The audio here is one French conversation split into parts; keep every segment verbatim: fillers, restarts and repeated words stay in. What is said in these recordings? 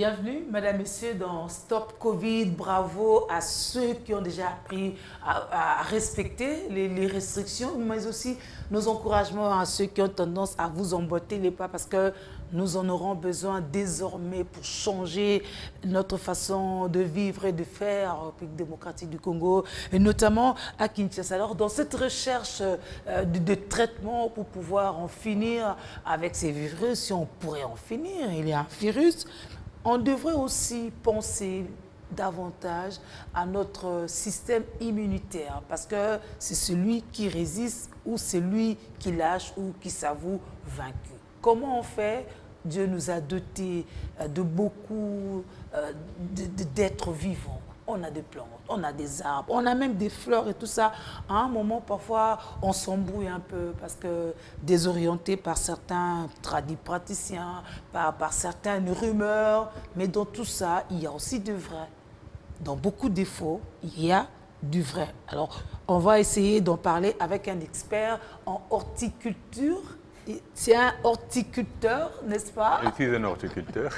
Bienvenue, mesdames, messieurs, dans Stop Covid. Bravo à ceux qui ont déjà appris à, à respecter les, les restrictions, mais aussi nos encouragements à ceux qui ont tendance à vous emboîter les pas parce que nous en aurons besoin désormais pour changer notre façon de vivre et de faire au République démocratique du Congo, et notamment à Kinshasa. Alors, dans cette recherche euh, de, de traitement pour pouvoir en finir avec ces virus, si on pourrait en finir, il y a un virus, on devrait aussi penser davantage à notre système immunitaire parce que c'est celui qui résiste ou celui qui lâche ou qui s'avoue vaincu. Comment on fait? Dieu nous a dotés de beaucoup d'êtres vivants. On a des plantes, on a des arbres, on a même des fleurs et tout ça. À un moment, parfois, on s'embrouille un peu parce que désorienté par certains tradipraticiens, par, par certaines rumeurs. Mais dans tout ça, il y a aussi du vrai. Dans beaucoup de défauts, il y a du vrai. Alors, on va essayer d'en parler avec un expert en horticulture. C'est un horticulteur, n'est-ce pas? Je suis un horticulteur.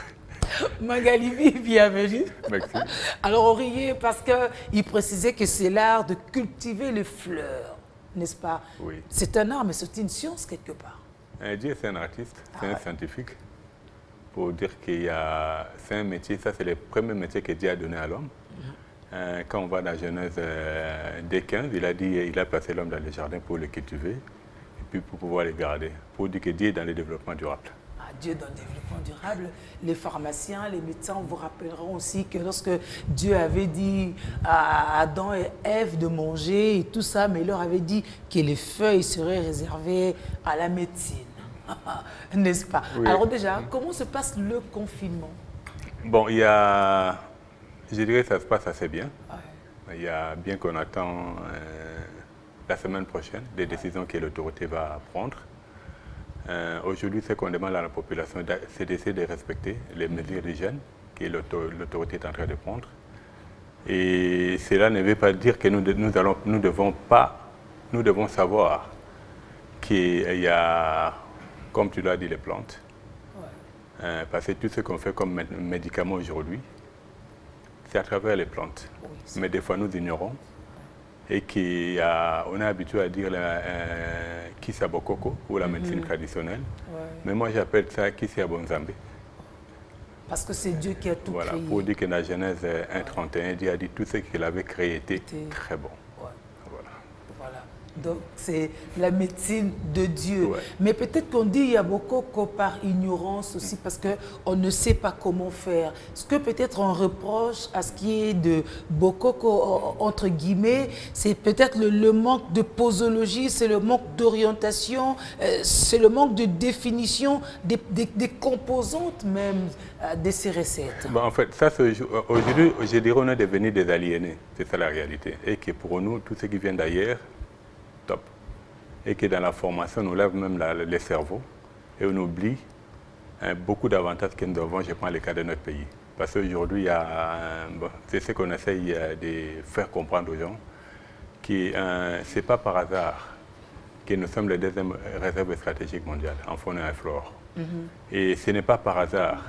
Magali, bienvenue. Merci. Alors, on riait parce qu'il précisait que c'est l'art de cultiver les fleurs, n'est-ce pas? Oui. C'est un art, mais c'est une science quelque part. Euh, Dieu, c'est un artiste, c'est Ah un ouais. scientifique. Pour dire qu'il y a... C'est un métier, ça c'est le premier métier que Dieu a donné à l'homme. Mm-hmm. euh, quand on va dans Genèse euh, D quinze, il a dit il a placé l'homme dans les jardins pour le cultiver et puis pour pouvoir les garder. Pour dire que Dieu est dans le développement durable. Dieu dans le développement durable, les pharmaciens, les médecins vous rappelleront aussi que lorsque Dieu avait dit à Adam et Ève de manger et tout ça, mais il leur avait dit que les feuilles seraient réservées à la médecine, n'est-ce pas? Oui. Alors déjà, comment se passe le confinement? Bon, il y a, je dirais que ça se passe assez bien. Ouais. Il y a bien qu'on attend euh, la semaine prochaine des décisions que l'autorité va prendre. Euh, Aujourd'hui, ce qu'on demande à la population, c'est d'essayer de respecter les mesures d'hygiène que l'autorité est en train de prendre. Et cela ne veut pas dire que nous, nous, allons, nous, devons, pas, nous devons savoir qu'il y a, comme tu l'as dit, les plantes. Ouais. Euh, parce que tout ce qu'on fait comme médicament aujourd'hui, c'est à travers les plantes. Oui, mais des fois, nous ignorons. Et qu'on est habitué à dire la euh, Kisabokoko ou la médecine mm-hmm. traditionnelle. Ouais. Mais moi, j'appelle ça Kisiabonzambe. Parce que c'est Dieu qui a tout voilà, créé. Pour dire que dans Genèse un trente et un, Dieu a dit tout ce qu'il avait créé était, était... très bon. Ouais. Voilà. Voilà. Donc, c'est la médecine de Dieu. Ouais. Mais peut-être qu'on dit Yabokoko par ignorance aussi, parce qu'on ne sait pas comment faire. Ce que peut-être on reproche à ce qui est de Bokoko, entre guillemets, c'est peut-être le, le manque de posologie, c'est le manque d'orientation, euh, c'est le manque de définition des, des, des composantes même euh, de ces recettes. Bon, en fait, ça, aujourd'hui, je dirais on est devenus des aliénés. C'est ça la réalité. Et que pour nous, tout ce qui vient d'ailleurs, top. Et que dans la formation, on lève même la, les cerveaux et on oublie hein, beaucoup d'avantages que nous avons, je prends le cas de notre pays. Parce qu'aujourd'hui, bon, c'est ce qu'on essaye de faire comprendre aux gens, que euh, ce n'est pas par hasard que nous sommes les deuxième réserve stratégique mondiale en faune et en flore. Mm-hmm. Et ce n'est pas par hasard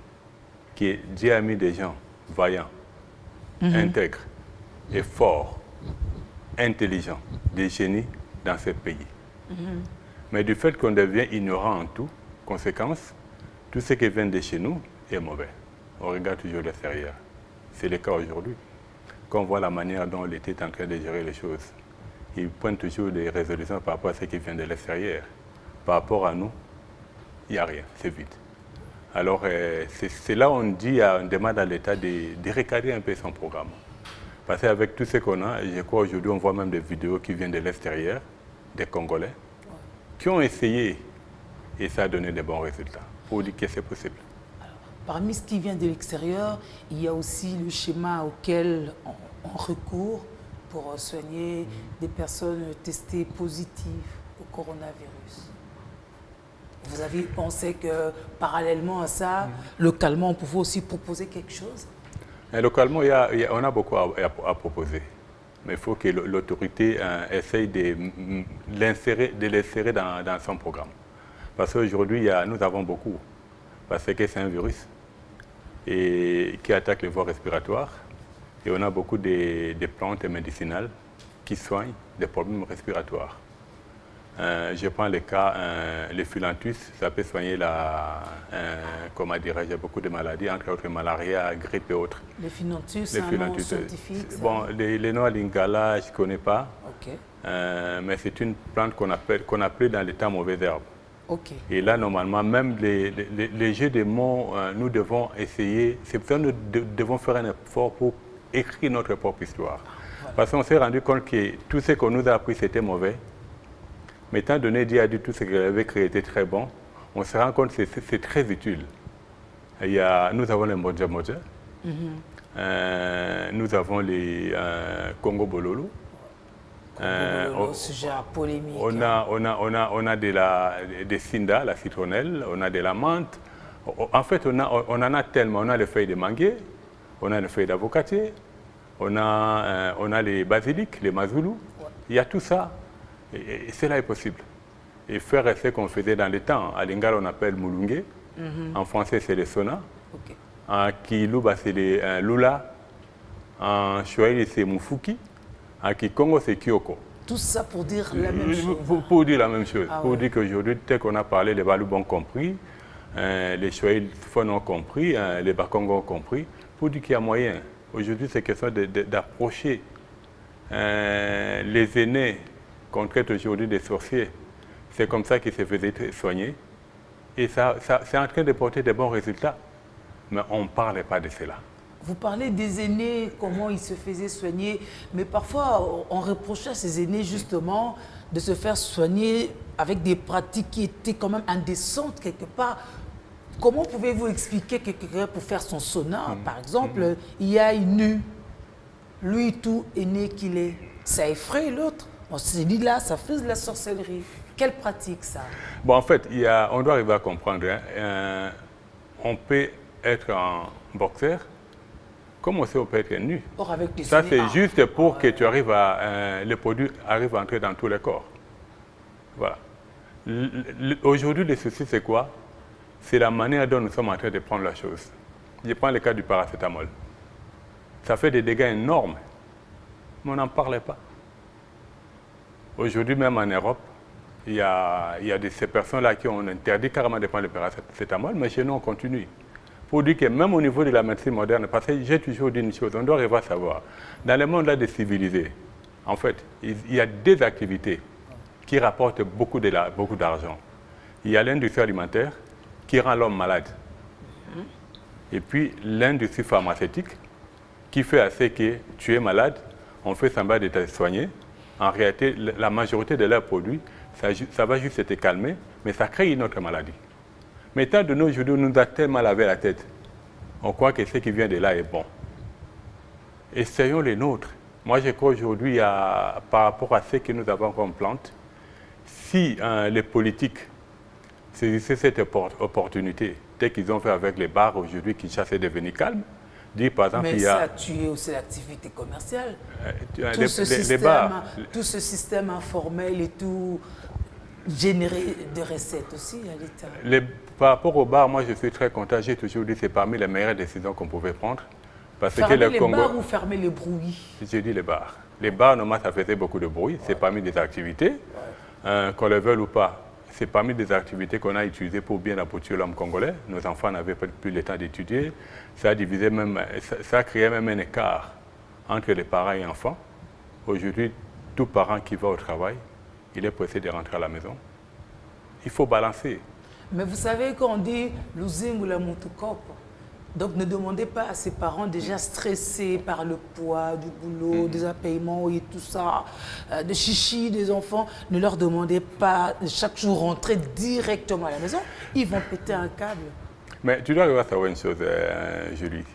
que Dieu a mis des gens vaillants, mm-hmm. intègres et forts, intelligents, des génies dans ce pays. Mm-hmm. Mais du fait qu'on devient ignorant en tout, conséquence, tout ce qui vient de chez nous est mauvais. On regarde toujours l'extérieur. C'est le cas aujourd'hui. Quand on voit la manière dont l'État est en train de gérer les choses, ils prennent toujours des résolutions par rapport à ce qui vient de l'extérieur. Par rapport à nous, il n'y a rien, c'est vide. Alors, euh, c'est là où on dit, on demande à l'État de, de recadrer un peu son programme. Parce qu'avec tout ce qu'on a, je crois aujourd'hui, on voit même des vidéos qui viennent de l'extérieur, des Congolais, ouais. qui ont essayé et ça a donné de bons résultats. Pour dire que c'est possible. Alors, parmi ce qui vient de l'extérieur, il y a aussi le schéma auquel on, on recourt pour soigner mmh. des personnes testées positives au coronavirus. Vous avez pensé que parallèlement à ça, mmh. localement, on pouvait aussi proposer quelque chose? Et localement, il y a, il y a, on a beaucoup à, à, à proposer. Mais il faut que l'autorité euh, essaye de l'insérer de l'insérer dans, dans son programme. Parce qu'aujourd'hui, nous avons beaucoup. Parce que c'est un virus. et qui attaquent les voies respiratoires. Et on a beaucoup de, de plantes médicinales qui soignent des problèmes respiratoires. Euh, je prends le cas, euh, le philanthus, ça peut soigner la, euh, comment dirais-je, beaucoup de maladies, entre autres malaria, grippe et autres. Le philanthus, c'est un nom scientifique. Bon, les, les noms à lingala, je ne connais pas, okay. euh, mais c'est une plante qu'on appelle, qu'on appelle dans les temps mauvaises herbes. Okay. Et là, normalement, même les, les, les jeux de mots, euh, nous devons essayer, c'est pour ça que nous de, devons faire un effort pour écrire notre propre histoire. Voilà. Parce qu'on s'est rendu compte que tout ce qu'on nous a appris, c'était mauvais. Mais étant donné Dieu a dit tout ce qu'il avait créé était très bon, on se rend compte que c'est très utile. Il y a, nous avons les Moja Moja, mm-hmm. euh, nous avons les euh, Congo Bololo. Euh, on, sujet polémique. On a, on a, on a, on a de la, des Cinda, la citronnelle, on a de la menthe. En fait, on, a, on en a tellement. On a les feuilles de manguier, on a les feuilles d'avocatier, on, euh, on a les basiliques, les mazoulous. Ouais. Il y a tout ça. Et, et cela est possible. Et faire ce qu'on faisait dans le temps. À Lingala, on appelle Moulungue. Mm-hmm. En français, c'est le sona. Okay. En Kiluba, c'est le euh, lula. En Swahili, c'est Mufuki. En Kikongo, c'est Kyoko. Tout ça pour dire la même chose. Pour, pour dire la même chose. Ah, pour ouais. dire qu'aujourd'hui, tel qu'on a parlé, les Balou ont compris, euh, les Swahili ont compris, euh, les Bakongo ont compris. Pour dire qu'il y a moyen. Aujourd'hui, c'est question d'approcher euh, les aînés qu'on traite aujourd'hui des sorciers. C'est comme ça qu'ils se faisaient soigner. Et ça, ça c'est en train de porter de bons résultats. Mais on ne parlait pas de cela. Vous parlez des aînés, comment ils se faisaient soigner, mais parfois on reprochait à ces aînés justement de se faire soigner avec des pratiques qui étaient quand même indécentes quelque part. Comment pouvez-vous expliquer que quelqu'un pour faire son sauna, mmh. par exemple, mmh. il y a une nu, lui tout aîné qu'il est, ça effraie l'autre. On s'est dit là, ça fait de la sorcellerie. Quelle pratique ça? Bon, en fait, il y a, on doit arriver à comprendre. Hein, euh, on peut être un boxeur, comme aussi on peut être nu. Or, avec des ça, c'est ah, juste pour ah, que ouais. tu arrives à, euh, le produit arrive à entrer dans tous les corps. Voilà. Aujourd'hui, le souci, c'est quoi? C'est la manière dont nous sommes en train de prendre la chose. Je prends le cas du paracétamol. Ça fait des dégâts énormes, mais on n'en parlait pas. Aujourd'hui, même en Europe, il y a, il y a de ces personnes-là qui ont interdit carrément de prendre le paracétamol, mais chez nous, on continue. Pour dire que même au niveau de la médecine moderne, parce que j'ai toujours dit une chose, on doit arriver à savoir, dans le monde là des civilisés, en fait, il, il y a des activités qui rapportent beaucoup de la, beaucoup d'argent. Il y a l'industrie alimentaire qui rend l'homme malade. Et puis l'industrie pharmaceutique qui fait à ce que tu es malade, on fait semblant de te soigner. En réalité, la majorité de leurs produits, ça, ça va juste te calmer, mais ça crée une autre maladie. Mais étant donné aujourd'hui, on nous a tellement lavé la tête, on croit que ce qui vient de là est bon. Essayons les nôtres. Moi, je crois aujourd'hui, par rapport à ce que nous avons comme plante, si hein, les politiques saisissaient cette opportunité, telle qu'ils ont fait avec les bars aujourd'hui qui chassent devenir calmes, dit par exemple, mais il y a... ça a tué aussi l'activité commerciale. Euh, tout, les, ce les, système, les bars. tout ce système informel et tout générer de recettes aussi à l'État. Par rapport aux bars, moi je suis très content. J'ai toujours dit que c'est parmi les meilleures décisions qu'on pouvait prendre. Parce fermer que le les Congo... bars ou fermer les bruits? J'ai dit les bars. Les bars, normalement, ça faisait beaucoup de bruit. Ouais. C'est parmi des activités, ouais. euh, qu'on le veuille ou pas. C'est parmi des activités qu'on a utilisées pour bien aboutir l'homme congolais. Nos enfants n'avaient pas plus le temps d'étudier. Ça a divisé même, ça, ça a créé même un écart entre les parents et les enfants. Aujourd'hui, tout parent qui va au travail, il est pressé de rentrer à la maison. Il faut balancer. Mais vous savez qu'on dit l'usine ou la moutoukope. Donc ne demandez pas à ses parents déjà stressés par le poids du boulot, mmh. des impayements et tout ça, euh, de chichi des enfants. Ne leur demandez pas de chaque jour rentrer directement à la maison. Ils vont péter un câble. Mais tu dois savoir une chose, euh, Julie.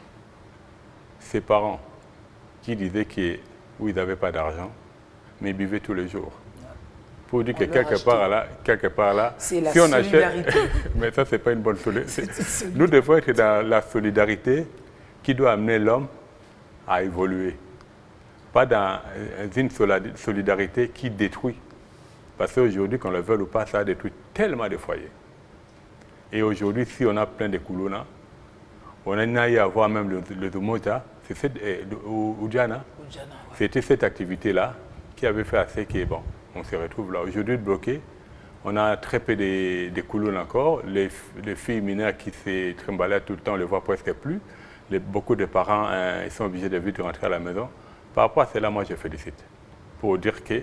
Ses parents qui disaient qu'ils oui, n'avaient pas d'argent, mais ils buvaient tous les jours. Pour dire que quelque part, là, quelque part là, c'est la si on solidarité. Achète... mais ça, ce n'est pas une bonne solidarité. Nous devons être dans la solidarité qui doit amener l'homme à évoluer. Pas dans une solidarité qui détruit. Parce qu'aujourd'hui, qu'on le veuille ou pas, ça détruit tellement de foyers. Et aujourd'hui, si on a plein de coulouna, On a eu à voir même le, le Dumoja, ou Diana. C'était cette activité-là qui avait fait assez que, bon, on se retrouve là. Aujourd'hui, bloqué. On a très peu de, de coulons encore. Les, les filles mineures qui se trimbalaient tout le temps, on ne les voit presque plus. Les, beaucoup de parents, hein, ils sont obligés de vite rentrer à la maison. Par rapport à cela, moi, je félicite. Pour dire que,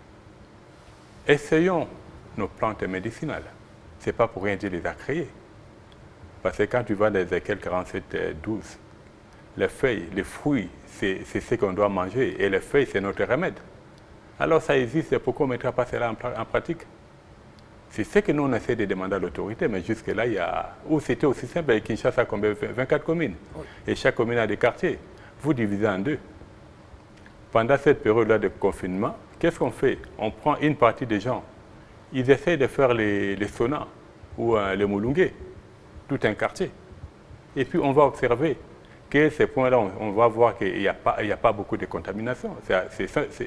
essayons nos plantes médicinales. Ce n'est pas pour rien Dieu les a créées. Parce que quand tu vas dans Ézéchiel quarante-sept, douze, les feuilles, les fruits, c'est ce qu'on doit manger. Et les feuilles, c'est notre remède. Alors ça existe, pourquoi on ne mettra pas cela en, en pratique? C'est ce que nous, on essaie de demander à l'autorité, mais jusque-là, il y a... Ou c'était aussi simple, Kinshasa a combien? vingt-quatre communes. Oui. Et chaque commune a des quartiers. Vous divisez en deux. Pendant cette période-là de confinement, qu'est-ce qu'on fait? On prend une partie des gens. Ils essaient de faire les, les saunas ou euh, les moulungués, tout un quartier. Et puis, on va observer que ces points-là, on, on va voir qu'il n'y a, a pas beaucoup de contamination. C'est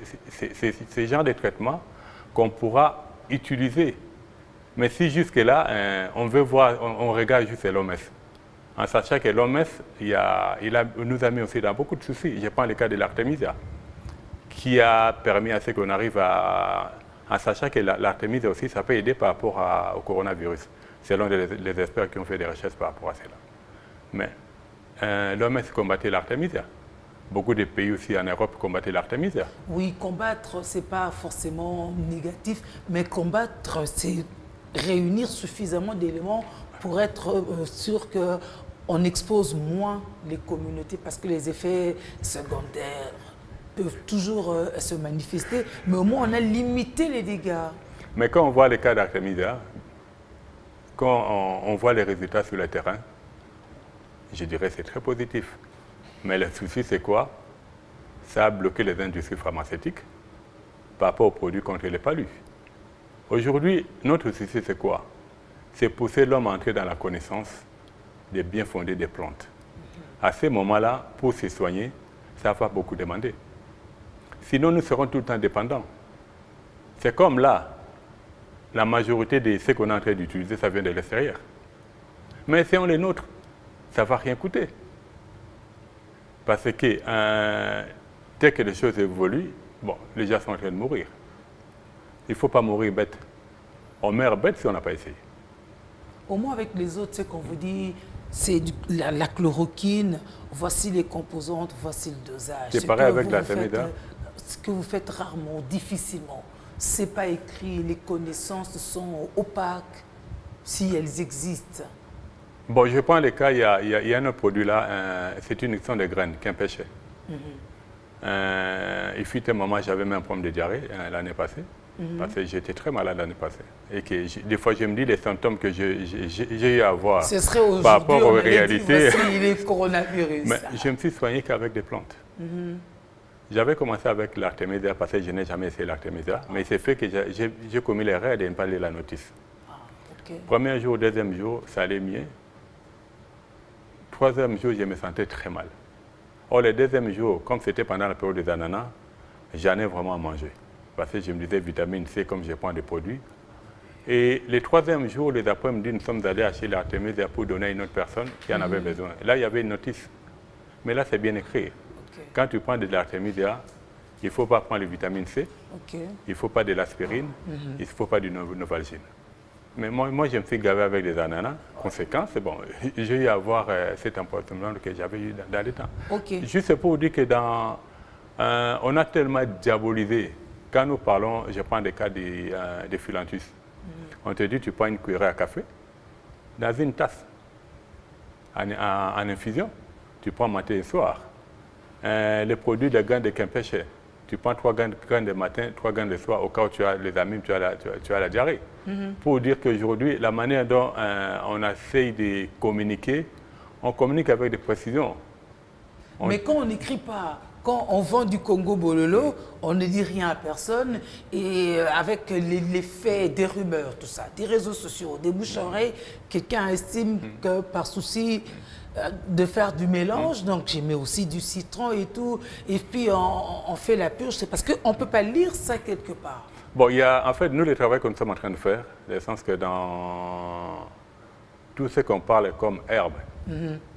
ce genre de traitement qu'on pourra utiliser. Mais si jusque-là, euh, on veut voir, on, on regarde juste l'O M S, en sachant que l'O M S, il, a, il a, nous a mis aussi dans beaucoup de soucis. Je prends le cas de l'Artemisia, qui a permis à ce qu'on arrive à, en sachant que l'Artemisia aussi, ça peut aider par rapport à, au coronavirus, selon les, les experts qui ont fait des recherches par rapport à cela. Mais euh, l'O M S combattait l'Artemisia. Beaucoup de pays aussi en Europe combattaient l'Artemisia. Oui, combattre, ce n'est pas forcément négatif, mais combattre, c'est réunir suffisamment d'éléments pour être euh, sûr qu'on expose moins les communautés, parce que les effets secondaires peuvent toujours euh, se manifester, mais au moins on a limité les dégâts. Mais quand on voit les cas d'Artemisia, quand on, on voit les résultats sur le terrain, je dirais que c'est très positif. Mais le souci, c'est quoi? Ça a bloqué les industries pharmaceutiques par rapport aux produits contre les palus. Aujourd'hui, notre souci, c'est quoi? C'est pousser l'homme à entrer dans la connaissance des bien fondés des plantes. À ce moment-là, pour se soigner, ça va beaucoup demander. Sinon, nous serons tout le temps dépendants. C'est comme là, la majorité de ce qu'on est en train d'utiliser, ça vient de l'extérieur. Mais si on les nôtres, ça ne va rien coûter. Parce que euh, dès que les choses évoluent, bon, les gens sont en train de mourir. Il ne faut pas mourir bête. On meurt bête si on n'a pas essayé. Au moins avec les autres, c'est qu'on vous dit, c'est la, la chloroquine, voici les composantes, voici le dosage. C'est pareil avec la Semida. Ce que vous faites rarement, difficilement. Ce n'est pas écrit, les connaissances sont opaques, si elles existent. Bon, je prends le cas, il y a, il y a, il y a un produit là, euh, c'est une extraction de graines, Kimpéché. Mm-hmm. euh, il fut un moment, j'avais même un problème de diarrhée euh, l'année passée. Mm-hmm. Parce que j'étais très malade l'année passée. Et que des fois, je me dis les symptômes que j'ai eu à voir par rapport aux réalités. Voici les coronavirus. Mais je me suis soigné qu'avec des plantes. Mm-hmm. J'avais commencé avec l'Artemisia parce que je n'ai jamais essayé l'Artemisia. Ah. Mais c'est fait que j'ai commis l'erreur de ne pas lire la notice. Ah, okay. Premier jour, deuxième jour, ça allait mieux. Troisième jour, je me sentais très mal. Or, le deuxième jour, comme c'était pendant la période des ananas, j'en ai vraiment mangé. Parce que je me disais vitamine C comme je prends des produits. Et le troisième jour, les après-midi, nous sommes allés acheter l'Artemisia pour donner à une autre personne qui en avait mmh. besoin. Là, il y avait une notice. Mais là, c'est bien écrit. Okay. Quand tu prends de l'Artemisia, il ne faut pas prendre les vitamines C, okay. il ne faut pas de l'aspirine, mmh. il ne faut pas du Novalgine. Mais moi, moi, je me suis gavé avec des ananas. Conséquence, bon, j'ai eu à avoir euh, cet emportement que j'avais eu dans, dans le temps. Okay. Juste pour vous dire que dans, euh, on a tellement diabolisé. Quand nous parlons, je prends des cas de, euh, de Philanthus. Mm. On te dit, tu prends une cuillerée à café dans une tasse en, en, en infusion. Tu prends matin et soir. Euh, les produits de graines de Kimpéché. Tu prends trois graines, graines de matin, trois graines de soir, au cas où tu as les amis, tu as la, tu as, tu as la diarrhée. Mm-hmm. Pour dire qu'aujourd'hui, la manière dont euh, on essaye de communiquer, on communique avec des précisions. On... Mais quand on n'écrit pas, quand on vend du Congo Bololo, on ne dit rien à personne. Et avec les, les faits, des rumeurs, tout ça, des réseaux sociaux, des bouche-oreilles, quelqu'un estime que par souci de faire du mélange, donc j'ai mis aussi du citron et tout, et puis on, on fait la purge, c'est parce qu'on ne peut pas lire ça quelque part. Bon, il y a, en fait, nous, le travail que nous sommes en train de faire, dans le sens que dans tout ce qu'on parle comme herbe, mm-hmm.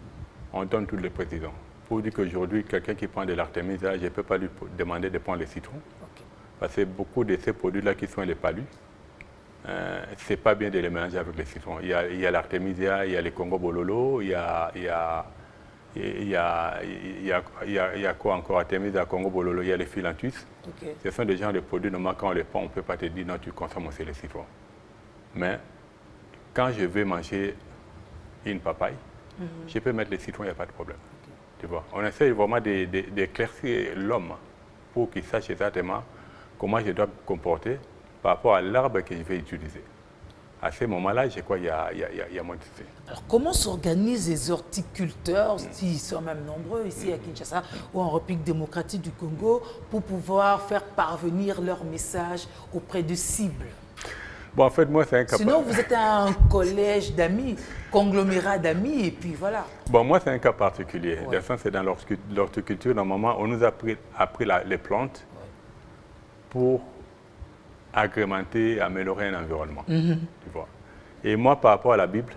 on donne tous les présidents. Pour dire qu'aujourd'hui, quelqu'un qui prend de l'artémisia, je ne peux pas lui demander de prendre les citrons. Okay. Parce que beaucoup de ces produits-là qui sont les palus, euh, ce n'est pas bien de les mélanger avec les citrons. Il y a, il y a l'artémisia, il y a les Congo Bololo, il y a, il y a, il y a, il y a, il y a, il y a quoi encore, artémisia, Congo Bololo, il y a les philanthus. Okay. Ce sont des gens de produits, normalement, quand on les prend, on ne peut pas te dire non, tu consommes aussi les citrons. Mais quand je vais manger une papaye, mm-hmm. je peux mettre les citrons, il n'y a pas de problème. Tu vois, on essaie vraiment d'éclaircir l'homme pour qu'il sache exactement comment je dois me comporter par rapport à l'arbre que je vais utiliser. À ce moment-là, je crois qu'il y a, il y a, il y a moins de soucis. Alors, comment s'organisent les horticulteurs, mm. s'ils sont même nombreux ici mm. à Kinshasa ou en République démocratique du Congo, pour pouvoir faire parvenir leur message auprès de cibles? Bon, en fait, moi, c'est un cas... Sinon, vous êtes un collège d'amis, conglomérat d'amis, et puis voilà. Bon, moi, c'est un cas particulier. Ouais. C'est dans l'horticulture, normalement, on nous a appris, appris la, les plantes ouais. pour agrémenter, améliorer un environnement. Mm-hmm. Tu vois. Et moi, par rapport à la Bible,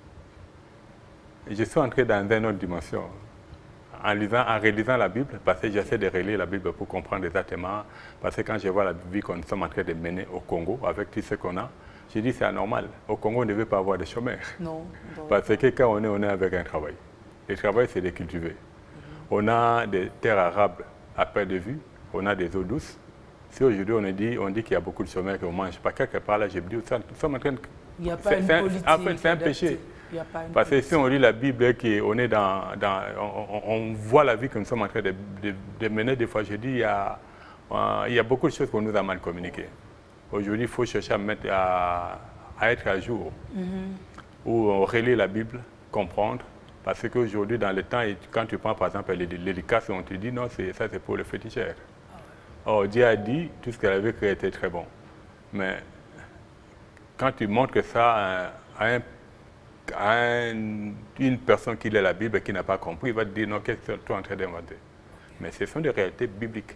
je suis entré dans une autre dimension. En, lisant, en relisant la Bible, parce que j'essaie de relire la Bible pour comprendre exactement, parce que quand je vois la vie qu'on est en train de mener au Congo, avec tout ce qu'on a, je dis c'est anormal. Au Congo, on ne devait pas avoir de chômeurs. Non. Parce que quand on est, on est avec un travail. Le travail, c'est de cultiver. Mm-hmm. On a des terres arables à perte de vue, on a des eaux douces. Si aujourd'hui on dit, on dit qu'il y a beaucoup de chômeurs qui ne mangent pas, quelque part là, je me dis, nous sommes en train de... Il n'y a pas une politique. En fait, c'est un péché. Parce que si on lit la Bible, qui, on, est dans, dans, on, on voit la vie que nous sommes en train de, de, de mener, des fois je dis, il y a, euh, il y a beaucoup de choses qu'on nous a mal communiquées. Aujourd'hui, il faut chercher à, mettre, à, à être à jour, mm-hmm. où on relit la Bible, comprendre, parce qu'aujourd'hui, dans le temps, quand tu prends par exemple l'éducation, on te dit, non, ça c'est pour le féticheur. Or, Dieu a dit, tout ce qu'elle avait créé était très bon. Mais quand tu montres ça à, un, à un, une personne qui lit la Bible et qui n'a pas compris, il va te dire, non, qu'est-ce que tu es en train d'inventer? Mais ce sont des réalités bibliques.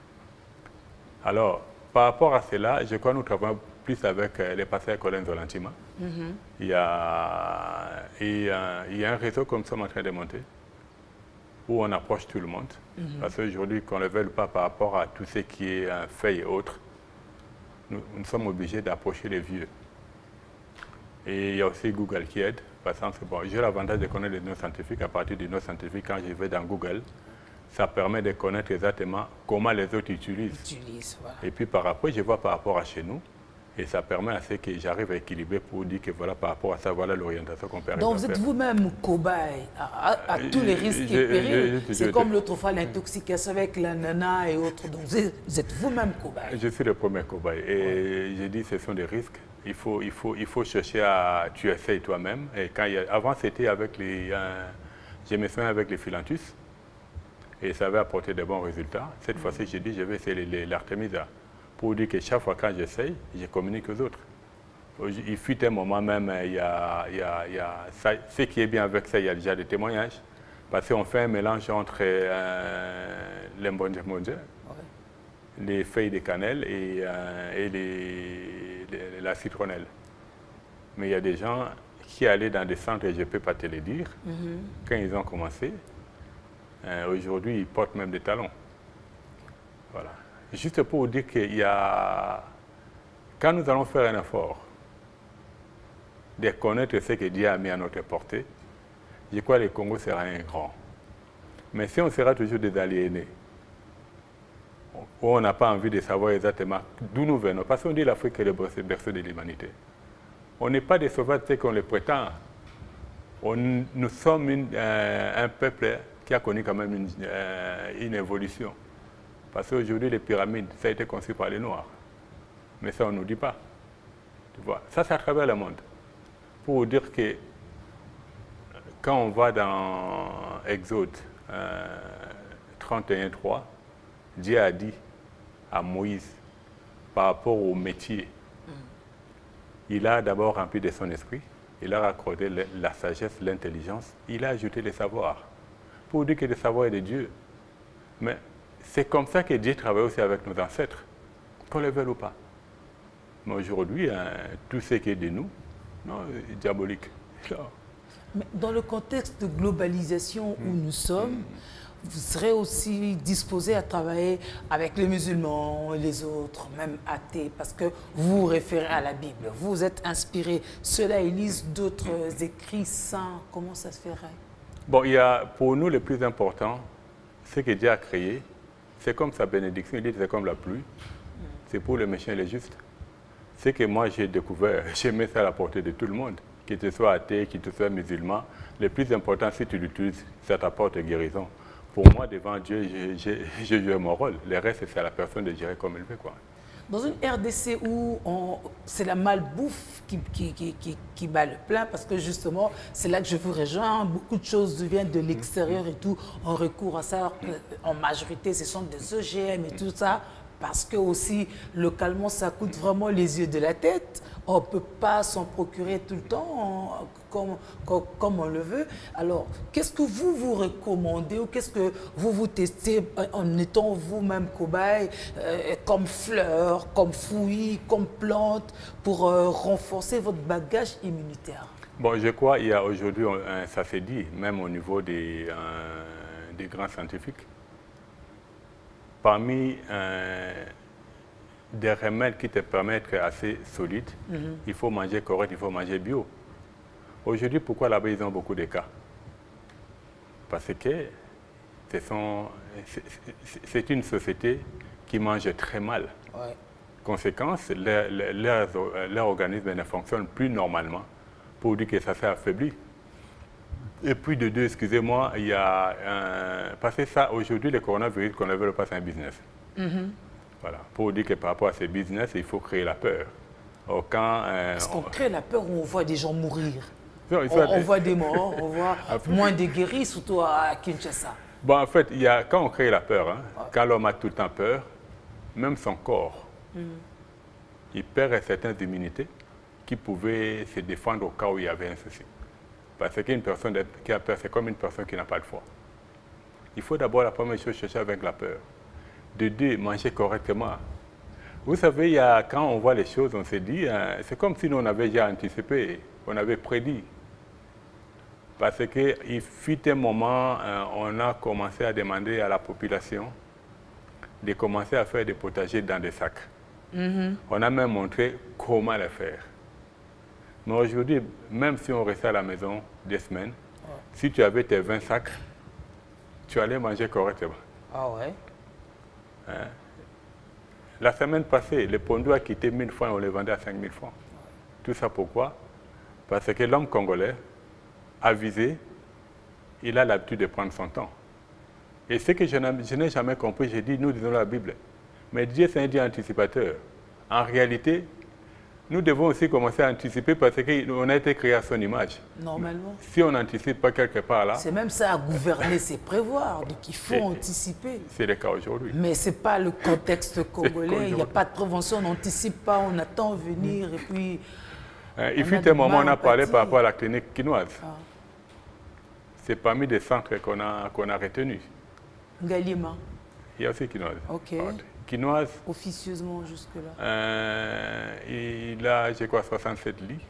Alors, par rapport à cela, je crois que nous travaillons plus avec les pasteurs Colin Zolantima. Mm-hmm. il, y a, il, y a, il y a un réseau comme ça en train de monter, où on approche tout le monde. Mm-hmm. Parce qu'aujourd'hui, qu'on ne le veuille pas par rapport à tout ce qui est euh, fait et autres, nous, nous sommes obligés d'approcher les vieux. Et il y a aussi Google qui aide. Par exemple, bon, j'ai l'avantage de connaître les noms scientifiques. À partir des noms scientifiques, quand je vais dans Google, ça permet de connaître exactement comment les autres utilisent. Utilise, voilà. Et puis par rapport, je vois par rapport à chez nous, et ça permet à ce que j'arrive à équilibrer pour dire que voilà, par rapport à ça, voilà l'orientation qu'on peut arriver à faire. Donc vous êtes vous-même cobaye à, à, à tous les risques et périls. C'est comme l'autre fois l'intoxication avec la nana et autres. Donc vous êtes vous-même cobaye. Je suis le premier cobaye. Et ouais. je dis que ce sont des risques. Il faut, il faut, il faut chercher à... Tu essayes toi-même. Et quand il y a, avant, c'était avec les... Euh, je me souviens avec les philanthus. Et ça avait apporté de bons résultats. Cette mmh. fois-ci, j'ai dit, je vais essayer l'artémisia. Pour dire que chaque fois quand j'essaye, je communique aux autres. Il fut un moment même, il y a, il y a, il y a ça, ce qui est bien avec ça, il y a déjà des témoignages. Parce qu'on fait un mélange entre euh, l'embondimonde, ouais. les feuilles de cannelle et, euh, et les, les, la citronnelle. Mais il y a des gens qui allaient dans des centres, et je ne peux pas te le dire, mm-hmm. quand ils ont commencé, euh, aujourd'hui ils portent même des talons. Voilà. Juste pour vous dire qu'il y a, quand nous allons faire un effort de connaître ce que Dieu a mis à notre portée, je crois que le Congo sera un grand. Mais si on sera toujours des aliénés, où on n'a pas envie de savoir exactement d'où nous venons, parce qu'on dit l'Afrique est le berceau de l'humanité. On n'est pas des sauvages qu'on le prétend. On, nous sommes une, euh, un peuple qui a connu quand même une, euh, une évolution. Parce qu'aujourd'hui, les pyramides, ça a été conçu par les Noirs. Mais ça, on ne nous dit pas. Tu vois, ça, c'est à travers le monde. Pour vous dire que quand on va dans Exode euh, trente et un trois, Dieu a dit à Moïse, par rapport au métier, mm. il a d'abord rempli de son esprit, il a accordé la sagesse, l'intelligence, il a ajouté le savoir. Pour vous dire que le savoir est de Dieu. Mais c'est comme ça que Dieu travaille aussi avec nos ancêtres, qu'on le veuille ou pas. Mais aujourd'hui, hein, tout ce qui est de nous, non, est diabolique. Mais dans le contexte de globalisation où nous sommes, vous serez aussi disposé à travailler avec les musulmans et les autres, même athées, parce que vous vous référez à la Bible, vous êtes inspiré. Ceux-là, ils lisent d'autres écrits saints. Comment ça se ferait? Bon, il y a, pour nous, le plus important, ce que Dieu a créé, c'est comme sa bénédiction, il dit c'est comme la pluie, c'est pour les méchants et les justes. Ce que moi j'ai découvert, j'ai mis ça à la portée de tout le monde, qu'il te soit athée, qu'il te soit musulman. Le plus important, si tu l'utilises, ça t'apporte guérison. Pour moi, devant Dieu, j'ai joué mon rôle. Le reste, c'est à la personne de gérer comme elle veut, quoi. Dans une R D C où c'est la malbouffe qui, qui, qui, qui, qui bat le plein, parce que justement, c'est là que je vous rejoins, beaucoup de choses viennent de l'extérieur et tout, on recourt à ça, en majorité, ce sont des O G M et tout ça, parce que aussi, localement, ça coûte vraiment les yeux de la tête. On ne peut pas s'en procurer tout le temps comme, comme, comme on le veut. Alors, qu'est-ce que vous vous recommandez ou qu'est-ce que vous vous testez en étant vous-même cobaye, euh, comme fleur, comme fouille, comme plante, pour euh, renforcer votre bagage immunitaire? Bon, je crois qu'il y a aujourd'hui, ça s'est dit, même au niveau des, euh, des grands scientifiques, parmi euh, des remèdes qui te permettent d'être assez solide, mm-hmm. il faut manger correct, il faut manger bio. Aujourd'hui, pourquoi là-bas ils ont beaucoup de cas? Parce que c'est une société qui mange très mal. Ouais. Conséquence, leur, leur, leur organisme ne fonctionne plus normalement pour dire que ça s'est affaibli. Et puis de deux, excusez-moi, il y a un... Parce que ça, aujourd'hui, le coronavirus qu'on ne veut pas, c'est un business. Mm-hmm. Voilà. Pour dire que par rapport à ce business, il faut créer la peur. Quand, euh, Est-ce qu'on on... crée la peur où on voit des gens mourir? Non, on, on voit des morts, on voit moins de guéris, surtout à Kinshasa. Bon, en fait, il y a, quand on crée la peur, hein, ouais. quand l'homme a tout le temps peur, même son corps, mm-hmm. il perd certaines immunités qui pouvaient se défendre au cas où il y avait un souci. Parce qu'une personne qui a peur, c'est comme une personne qui n'a pas de foi. Il faut d'abord, la première chose, chercher avec la peur. De deux, manger correctement. Vous savez, il y a, quand on voit les choses, on se dit, hein, c'est comme si nous on avait déjà anticipé, on avait prédit. Parce qu'il fut un moment, hein, on a commencé à demander à la population de commencer à faire des potagers dans des sacs. Mm-hmm. On a même montré comment le faire. Mais aujourd'hui, même si on restait à la maison des semaines, ouais. si tu avais tes vingt sacs, tu allais manger correctement. Ah ouais? Hein? La semaine passée, le pondu a quitté mille francs et on le vendait à cinq mille francs. Ouais. Tout ça pourquoi? Parce que l'homme congolais, avisé, il a l'habitude de prendre son temps. Et ce que je n'ai jamais compris, j'ai dit, nous disons la Bible, mais Dieu c'est un Dieu anticipateur. En réalité, nous devons aussi commencer à anticiper parce qu'on a été créé à son image. Normalement. Si on n'anticipe pas quelque part là... C'est même ça, à gouverner, c'est prévoir. Donc il faut anticiper. C'est le cas aujourd'hui. Mais ce n'est pas le contexte congolais. Il n'y a pas de prévention, on n'anticipe pas, on attend venir et puis... Euh, il fut un moment, on a parlé par rapport à la clinique quinoise. Ah. C'est parmi des centres qu'on a, qu'on a retenus. Galima. Il y a aussi quinoise. Ok. Quinoise. Officieusement jusque-là. Euh, il a, je crois, soixante-sept lits.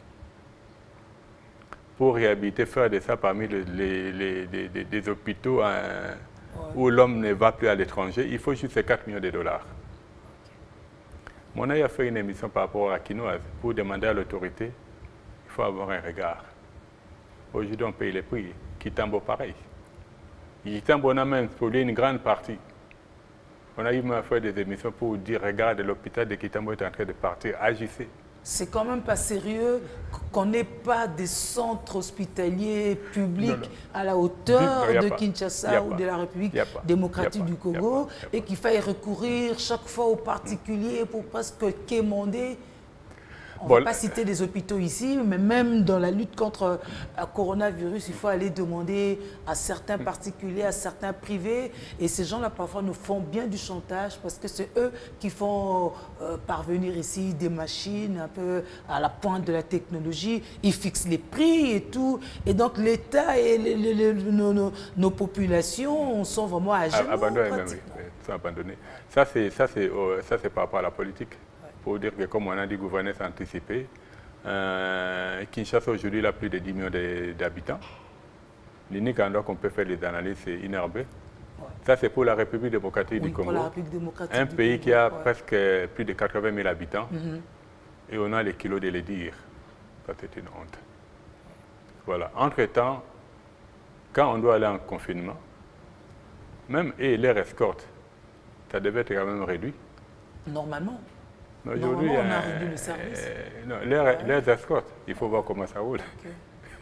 Pour réhabiliter, faire de ça parmi les, les, les, les, les, les hôpitaux hein, ouais. où l'homme ne va plus à l'étranger, il faut juste quatre millions de dollars. Okay. Mon a fait une émission par rapport à quinoise pour demander à l'autorité, il faut avoir un regard. Aujourd'hui, on paye les prix. Kitambo, pareil. Kitambo, on a même pollué une grande partie. On a eu à faire des émissions pour dire, regarde, l'hôpital de Kitambo est en train de partir, agissez. C'est quand même pas sérieux qu'on n'ait pas des centres hospitaliers publics non, non. à la hauteur de pas. Kinshasa ou de la République démocratique du Congo et qu'il faille recourir chaque fois aux particuliers pour presque quémander. On ne bon, va pas citer des hôpitaux ici, mais même dans la lutte contre le coronavirus, il faut aller demander à certains particuliers, à certains privés. Et ces gens-là, parfois, nous font bien du chantage parce que c'est eux qui font euh, parvenir ici des machines un peu à la pointe de la technologie. Ils fixent les prix et tout. Et donc, l'État et les, les, les, nos, nos, nos populations sont vraiment à genoux. Abandonnés, même, oui. Sont abandonnés. Ça, c'est euh, par rapport à la politique. Pour dire que, comme on a dit, gouvernance anticipée, Euh, Kinshasa aujourd'hui il a plus de dix millions d'habitants. L'unique endroit qu'on peut faire des analyses, c'est Inarbé. Ouais. Ça, c'est pour la République démocratique oui, du Congo. Pour la République démocratique un du pays Congo, qui a ouais. presque plus de quatre-vingt mille habitants. Mm-hmm. Et on a les kilos de les dire. Ça, c'est une honte. Voilà. Entre-temps, quand on doit aller en confinement, même et leur escorte, ça devait être quand même réduit. Normalement. Aujourd'hui, on a euh, réduit le service. Euh, non, leurs, ouais. leurs escortes, il faut voir comment ça roule. Okay.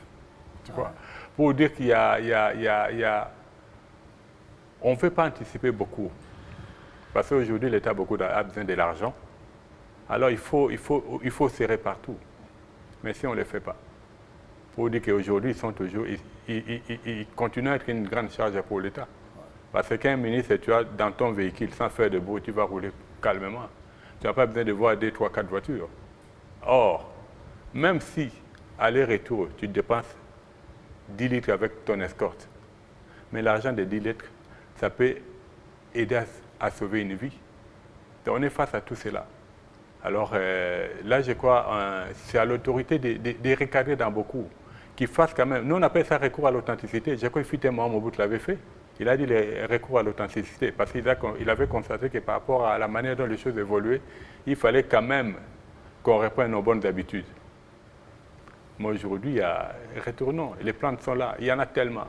Tu vois, ouais. Pour dire qu'il y a, il y a, il y a, il y a... On ne peut pas anticiper beaucoup. Parce qu'aujourd'hui, l'État a besoin de l'argent. Alors, il faut, il, faut, il faut serrer partout. Mais si on ne le fait pas, pour dire qu'aujourd'hui, ils sont toujours... Ils, ils, ils, ils continuent à être une grande charge pour l'État. Parce qu'un ministre, tu as dans ton véhicule, sans faire de bruit, tu vas rouler calmement. Tu n'as pas besoin de voir deux, trois, quatre voitures. Or, même si, aller-retour, tu dépenses dix litres avec ton escorte, mais l'argent de dix litres, ça peut aider à, à sauver une vie. Donc, on est face à tout cela. Alors, euh, là, je crois, euh, c'est à l'autorité de, de, de recadrer dans beaucoup, qui fasse quand même... Nous, on appelle ça recours à l'authenticité. Je crois que Fitemouan Mobutu l'avait fait. Il a dit le recours à l'authenticité parce qu'il il avait constaté que par rapport à la manière dont les choses évoluaient, il fallait quand même qu'on reprenne nos bonnes habitudes. Mais aujourd'hui, retournons, les plantes sont là, il y en a tellement.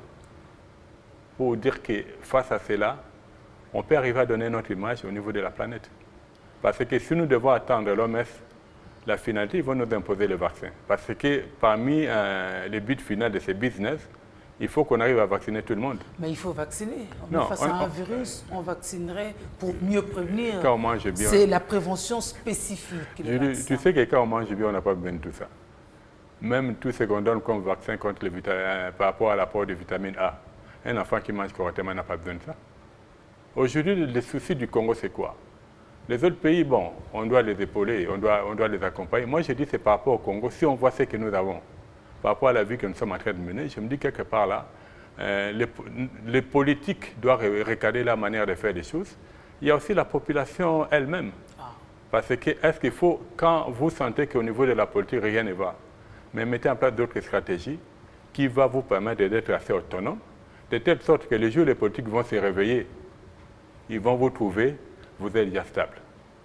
Pour dire que face à cela, on peut arriver à donner notre image au niveau de la planète. Parce que si nous devons attendre l'O M S, la finalité, ils vont nous imposer le vaccin. Parce que parmi euh, les buts finaux de ces business, il faut qu'on arrive à vacciner tout le monde. Mais il faut vacciner. On non, est face on, à un on, virus, on vaccinerait pour mieux prévenir. Quand on mange bien. C'est la prévention spécifique. Je, tu sais que quand on mange bien, on n'a pas besoin de tout ça. Même tout ce qu'on donne comme vaccin contre les vitamines, par rapport à l'apport de vitamine A, un enfant qui mange correctement n'a pas besoin de ça. Aujourd'hui, le souci du Congo, c'est quoi? Les autres pays, bon, on doit les épauler, on doit, on doit les accompagner. Moi, je dis c'est par rapport au Congo. Si on voit ce que nous avons, par rapport à la vie que nous sommes en train de mener, je me dis quelque part là, euh, les, les politiques doivent recadrer la manière de faire des choses. Il y a aussi la population elle-même. Ah. Parce que est-ce qu'il faut, quand vous sentez qu'au niveau de la politique, rien ne va, mais mettez en place d'autres stratégies qui vont vous permettre d'être assez autonome, de telle sorte que les jours où les politiques vont se réveiller, ils vont vous trouver, vous êtes déjà stable.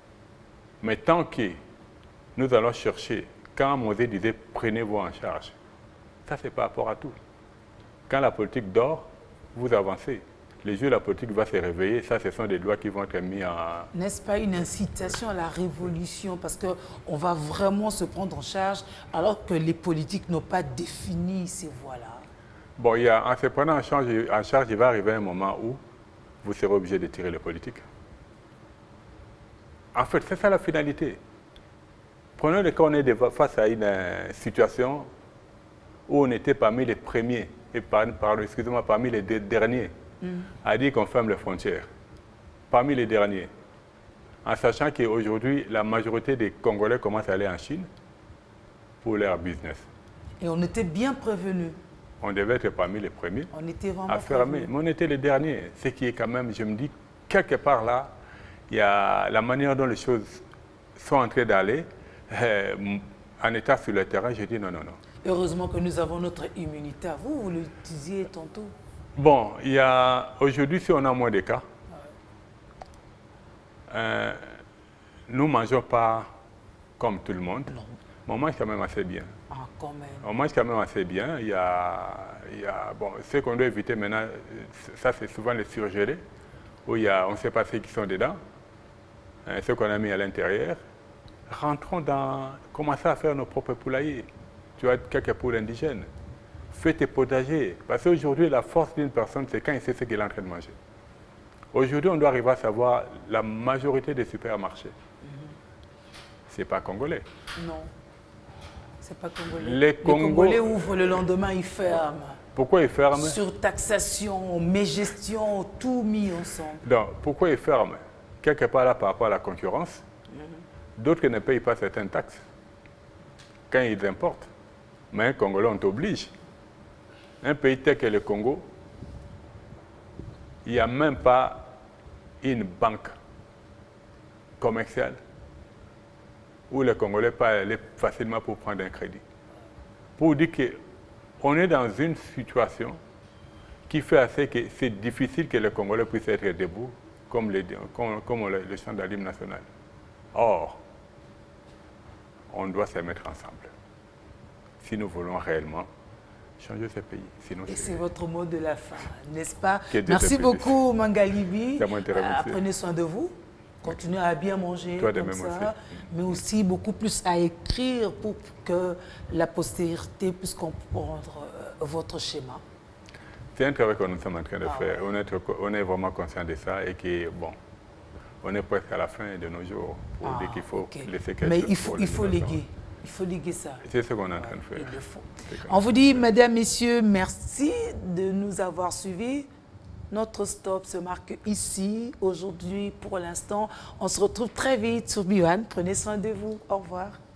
Mais tant que nous allons chercher, quand Mosé disait prenez-vous en charge, ça, c'est par rapport à tout. Quand la politique dort, vous avancez. Les jours où la politique va se réveiller, ça, ce sont des lois qui vont être mises en... N'est-ce pas une incitation à la révolution? Parce qu'on va vraiment se prendre en charge alors que les politiques n'ont pas défini ces voies-là. Bon, il y a, en se prenant en charge, en charge, il va arriver un moment où vous serez obligé de tirer les politiques. En fait, c'est ça la finalité. Prenons le cas où on est face à une euh, situation où on était parmi les premiers, et par, par, excusez-moi, parmi les derniers, mm. à dire qu'on ferme les frontières. Parmi les derniers. En sachant qu'aujourd'hui, la majorité des Congolais commencent à aller en Chine pour leur business. Et on était bien prévenus. On devait être parmi les premiers on était vraiment à fermer. Mais on était les derniers. Ce qui est quand même, je me dis, quelque part là, il y a la manière dont les choses sont en train d'aller, euh, en état sur le terrain, je dis non, non, non. Heureusement que nous avons notre immunité. Vous, vous le disiez tantôt. Bon, il y a aujourd'hui, si on a moins de cas, ouais. euh, nous ne mangeons pas comme tout le monde, non. Mais on mange quand même assez bien. Ah, quand même. On mange quand même assez bien. Il y a, il y a bon, ce qu'on doit éviter maintenant, ça c'est souvent les surgelés, où il y a, on ne sait pas ceux qui sont dedans, hein, ce qu'on a mis à l'intérieur. Rentrons dans, commençons à faire nos propres poulaillers. Tu as quelques poules indigènes. Fais tes potagers. Parce qu'aujourd'hui, la force d'une personne, c'est quand il sait ce qu'elle est en train de manger. Aujourd'hui, on doit arriver à savoir la majorité des supermarchés. Mm-hmm. Ce n'est pas congolais. Non, ce n'est pas congolais. Les, Congo... Les Congolais ouvrent le lendemain, ils ferment. Pourquoi ils ferment? Surtaxation, mégestion, tout mis ensemble. Donc, pourquoi ils ferment? Quelque part là, par rapport à la concurrence, mm-hmm. d'autres ne payent pas certaines taxes quand ils importent. Mais un Congolais, on t'oblige. Un pays tel que le Congo, il n'y a même pas une banque commerciale où les Congolais peuvent aller facilement pour prendre un crédit. Pour dire qu'on est dans une situation qui fait assez que c'est difficile que les Congolais puissent être debout comme, les, comme, comme le, le chant de l'hymne national. Or, on doit se mettre ensemble si nous voulons réellement changer ce pays. Sinon, et c'est votre mot de la fin, n'est-ce pas? Merci Merci beaucoup, Mangalibi. Euh, prenez soin de vous. Continuez à bien manger Toi comme même ça, aussi. mais aussi beaucoup plus à écrire pour que la postérité puisse comprendre euh, votre schéma. C'est un travail que nous sommes en train de Ah, faire. ouais. On, est, on est vraiment conscient de ça et que, bon, on est presque à la fin de nos jours pour Ah, dire qu'il faut okay. laisser quelque Mais chose il faut, pour il faut l'innovation. léguer. Il faut léguer ça. C'est ce qu'on est en Ouais, train de faire. il le faut. C'est comme On ça. vous dit, mesdames, messieurs, merci de nous avoir suivis. Notre stop se marque ici, aujourd'hui, pour l'instant. On se retrouve très vite sur B un. Prenez soin de vous. Au revoir.